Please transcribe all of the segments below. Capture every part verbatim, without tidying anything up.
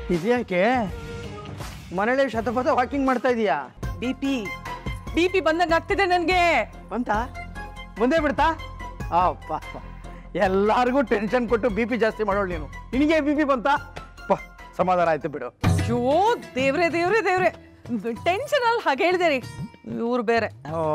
ಇದ್ಯಾಕೆ ಮನೇಲಿ ಶತಪಥ ವಾಕಿಂಗ್ ಮಾಡ್ತಾ ಇದೀಯಾ? ಬಿ ಪಿ ಬಿ ಪಿ ಬಂದಂಗೆ ಆಗ್ತಿದೆ ನನಗೆ. ಬಂತ ಮುಂದೆ ಬಿಡ್ತಾ? ಅಪ್ಪ ಎಲ್ಲಾರ್ಗೂ ಟೆನ್ಷನ್ ಕೊಟ್ಟು ಬಿ ಪಿ ಜಾಸ್ತಿ ಮಾಡೋಳು ನೀನು. ನಿನಗೆ ಬಿ ಪಿ ಬಂತ? ಸಮಾಧಾನ ಆಯ್ತು ಬಿಡು. ಅಯ್ಯೋ ದೇವ್ರೆ ದೇವ್ರೆ ದೇವ್ರೆ, ಟೆನ್ಷನ್ ಅಲ್ಲಿ ಹಾಗೆ ಹೇಳಿದೆ ರೀ. ಇವ್ರು ಬೇರೆ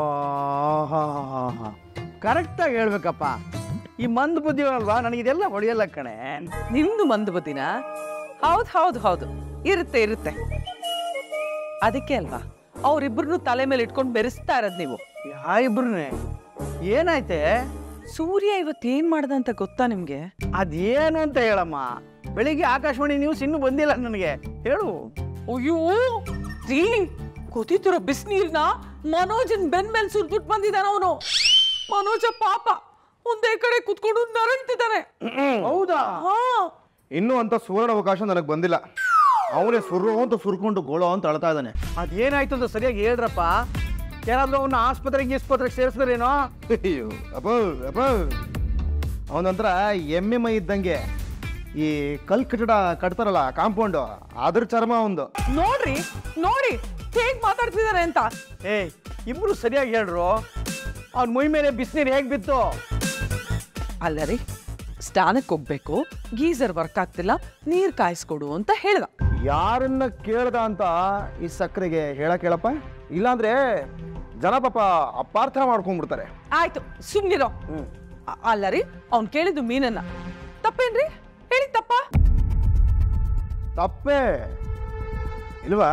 ಕರೆಕ್ಟಾಗಿ ಹೇಳ್ಬೇಕಪ್ಪ. ಈ ಮಂದ್ ಬುದ್ಧಿ ಅಲ್ವಾ, ನನಗಿದೆಲ್ಲ ಹೊಡೆಯಲ್ಲ ಕಣೆ. ನಿಮ್ದು ಮಂದು ಬುದ್ಧಿನ? ಹೌದು ಹೌದು ಹೌದು, ಇರುತ್ತೆ ಇರುತ್ತೆ. ಅದಕ್ಕೆ ಅಲ್ವಾ ಅವ್ರಿಬ್ರು ತಲೆ ಮೇಲೆ ಇಟ್ಕೊಂಡು ಬೆರೆಸ್ತಾ ಇರೋದು ನೀವು. ಯಾ ಇಬ್ರನ್ನೇ? ಏನಾಯ್ತೆ? ಸೂರ್ಯ ಇವತ್ತೇನ್ ಮಾಡ್ದ ಅಂತ ಗೊತ್ತಾ ನಿಮ್ಗೆ? ಅದೇನು ಅಂತ ಹೇಳಮ್ಮ. ಬೆಳಿಗ್ಗೆ ಆಕಾಶವಾಣಿ ನ್ಯೂಸ್ ಇನ್ನೂ ಬಂದಿಲ್ಲ ನನಗೆ, ಹೇಳು. ಅಯ್ಯೋ ರೀ, ಕುದಿತಿರೋ ಬಿಸಿನೀರ್ನ ಮನೋಜನ್ ಬೆನ್ ಮೇಲೆ ಸುರ್ಬಿಟ್ಟು ಬಂದಿದ್ದಾನ ಅವನು. ಮನೋಜ ಪಾಪ ಒಂದೇ ಕಡೆ ಕುತ್ಕೊಂಡು ನರಳ್ತಿದ್ದಾನೆ. ಹೌದಾ? ಹಾ, ಇನ್ನೂ ಅಂತ ಸುವರ್ಣ ಅವಕಾಶ ನನಗೆ ಬಂದಿಲ್ಲ. ಅವನೇ ಸುರ್ರು ಅಂತ ಸುರ್ಕೊಂಡು ಗೋಳೋ ಅಂತ ಅಳ್ತಾ ಇದ್ದಾನೆ. ಅದೇನಾಯ್ತು ಅಂತ ಸರಿಯಾಗಿ ಹೇಳ್ರಪ್ಪ. ಯಾರಾದ್ರೂ ಅವನ್ನ ಆಸ್ಪತ್ರೆಗೆ ಆಸ್ಪತ್ರೆಗೆ ಸೇರಿಸಿದ್ರೇನೋ? ಅಯ್ಯೋ ಅಪ್ಪ ಅಪ್ಪ, ಅವನಂತರ ಎಮ್ಮೆ ಮೈ ಇದ್ದಂಗೆ. ಈ ಕಲ್ ಕಟ್ಟಡ ಕಟ್ತಾರಲ್ಲ ಕಾಂಪೌಂಡ್, ಅದ್ರ ಚರ್ಮ ಒಂದು. ನೋಡ್ರಿ ನೋಡಿ ಹೇಗ್ ಮಾತಾಡ್ತಿದಾರೆ ಅಂತ. ಏ ಇಬ್ರು ಸರಿಯಾಗಿ ಹೇಳ್ರು. ಅವ್ನ ಮೈ ಮೇಲೆ ಬಿಸಿನೀರು ಹೇಗ್ ಬಿತ್ತು? ಅಲ್ಲ ರೀ, ಸ್ನಾನಕ್ಕೆ ಹೋಗ್ಬೇಕು, ಗೀಸರ್ ವರ್ಕ್ ಆಗ್ತಿಲ್ಲ, ನೀರ್ ಕಾಯಿಸ್ಕೊಡು ಅಂತ ಹೇಳ್ದ. ಯಾರನ್ನ ಕೇಳ್ದ ಅಂತ ಈ ಸಕ್ಕರೆಗೆ ಹೇಳಕ್ ಹೇಳಪ್ಪ, ಇಲ್ಲಾಂದ್ರೆ ಜನ ಪಾಪ ಅಪಾರ್ಥ ಮಾಡ್ಕೊಂಡ್ಬಿಡ್ತಾರೆ. ಆಯ್ತು ಸುಮ್ನಿರೋ. ಅಲ್ಲ ರೀ, ಅವ್ನ್ ಕೇಳಿದ್ದು ಮೀನನ್ನ. ತಪ್ಪೇನ್ರಿ? ಹೇಳಿ ತಪ್ಪ? ತಪ್ಪೇ ಇಲ್ವಾ?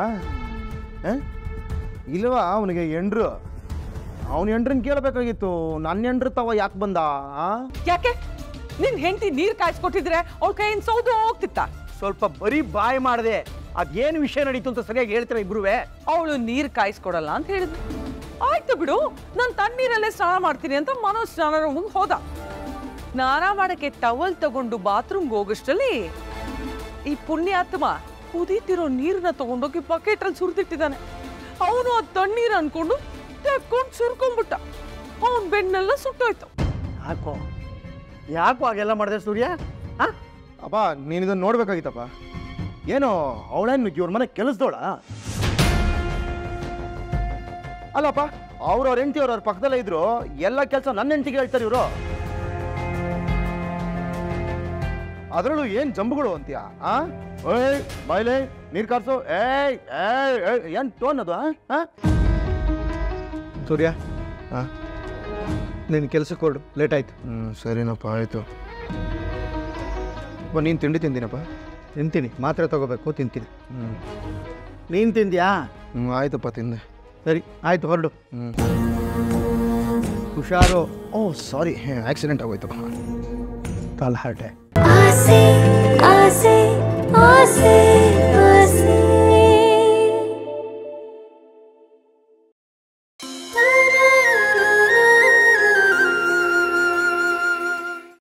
ಇಲ್ವಾ? ಅವನಿಗೆ ಎಂಡ್ರು, ಅವನ ಎಂಡ್ರನ್ ಕೇಳಬೇಕಾಗಿತ್ತು. ನನ್ನ ಎಂಡ್ರು ತವ ಯಾಕೆ ಬಂದ? ಯಾಕೆ ನಿನ್ ಹೆಂಡತಿ ನೀರ್ ಕಾಯಿಸ್ಕೊಟ್ಟಿದ್ರೆ ಅವ್ಳ ಕೈಯಿಂದ ಸೌದು ಹೋಗ್ತಿತ್ತ? ಸ್ವಲ್ಪ ಬರೀ ಬಾಯ್ ಮಾಡಿದೆ. ಅದೇನು ವಿಷಯ ನಡೀತು ಅಂತ ಸರಿಯಾಗಿ ಹೇಳ್ತೀರ ಇಬ್ರುವೆ? ಅವಳು ನೀರ್ ಕಾಯಿಸ್ಕೊಡಲ್ಲ ಅಂತ ಹೇಳಿದ್ಲು. ಆಯ್ತು ಬಿಡು, ನಾನು ತಣ್ಣೀರಲ್ಲೇ ಸ್ನಾನ ಮಾಡ್ತೀನಿ ಅಂತ ಮನೋಜ್ ಸ್ನಾನ ರೂಮ್ಗೆ ಹೋದ. ಸ್ನಾನ ಮಾಡಕ್ಕೆ ಟವಲ್ ತಗೊಂಡು ಬಾತ್ರೂಮ್ಗೆ ಹೋಗಷ್ಟಲ್ಲಿ ಈ ಪುಣ್ಯಾತ್ಮ ಕುದೀತಿರೋ ನೀರನ್ನ ತಗೊಂಡೋಗಿ ಬಕೆಟ್ ಅಲ್ಲಿ ಸುರಿದಿಟ್ಟಿದ್ದಾನೆ. ಅವನು ಆ ತಣ್ಣೀರ್ ಅನ್ಕೊಂಡು ತಕ್ಕೊಂಡು ಸುರ್ಕೊಂಡ್ಬಿಟ್ಟ. ಅವನ್ ಬೆನ್ನೆಲ್ಲ ಸುಟ್ಟೋಯ್ತು. ಯಾಕೋ ಯಾಕೋ ಹಾಗೆಲ್ಲ ಮಾಡಿದೆ ಸೂರ್ಯ? ಅಪ್ಪ ನೀನು ಇದನ್ನ ನೋಡ್ಬೇಕಾಗಿತ್ತಪ್ಪ. ಏನೋ ಅವಳೇನು ಇವ್ರ ಮನೆ ಕೆಲಸದೋಳ? ಅಲ್ಲಪ್ಪ, ಅವ್ರವ್ರ ಹೆಂಡತಿ ಅವ್ರವ್ರ ಪಕ್ಕದಲ್ಲೇ ಇದ್ರು ಎಲ್ಲ ಕೆಲಸ ನನ್ನ ಹೆಂಡತಿಗೆ ಹೇಳ್ತಾರೆ ಇವರು. ಅದರಲ್ಲೂ ಏನ್ ಜಂಬುಗಳು ಅಂತೀಯ? ಆ ಓಯ್ ಬಾಯ್ಲೆ ನೀರ್ ಕಾರ್ಸು. ಏಯ್ ಏಯ್ ಏನ್ ಟೋನ್ ಅದು? ಸೂರ್ಯ, ಹಾಂ ನಿನ್ನ ಕೆಲಸಕ್ಕೆ ಹೊರಡು, ಲೇಟ್ ಆಯ್ತು. ಹ್ಞೂ ಸರಿನಪ್ಪ, ಆಯಿತು. ಬಾ, ನೀನು ತಿಂಡಿ ತಿಂದಿನಪ್ಪ? ತಿಂತೀನಿ, ಮಾತ್ರೆ ತಗೋಬೇಕು, ತಿಂತೀನಿ. ಹ್ಞೂ ನೀನ್ ತಿಂದ್ಯಾ? ಹ್ಞೂ ಆಯ್ತಪ್ಪ, ತಿಂದೆ. ಸರಿ ಆಯ್ತು, ಹೊರಡು. ಹ್ಞೂ ಹುಷಾರು. ಓ ಸಾರಿ, ಆಕ್ಸಿಡೆಂಟ್ ಆಗೋಯ್ತಪ್ಪ. ಕಾಲ್ ಹಾರ್ಟೆ. ಆಸೆ ಆಸೆ ಆಸೆ